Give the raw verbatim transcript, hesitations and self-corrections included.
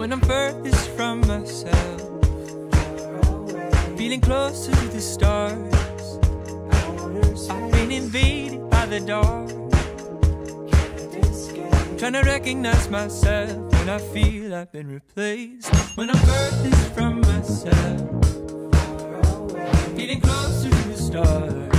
when I'm furthest from myself, feeling closer to the stars. I've been invaded by the dark, trying to recognize myself when I feel I've been replaced. When I'm furthest from myself, feeling closer to the stars.